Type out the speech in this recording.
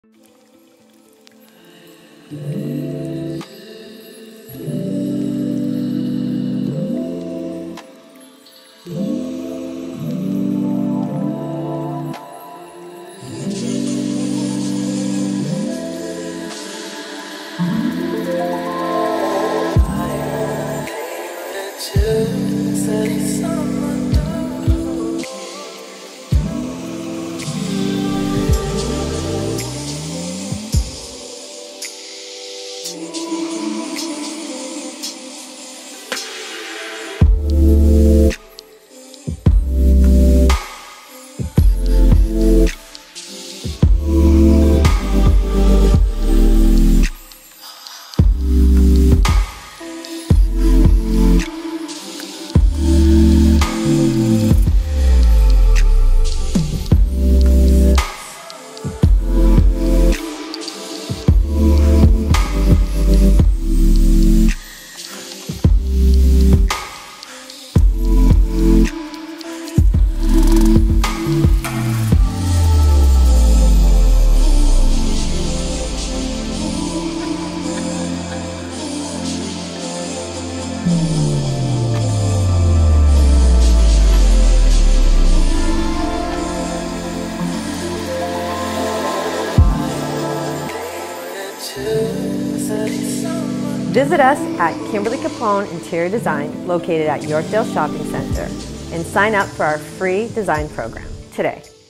Visit us at Kimmberly Capone Interior Design, located at Yorkdale Shopping Center, and sign up for our free design program today.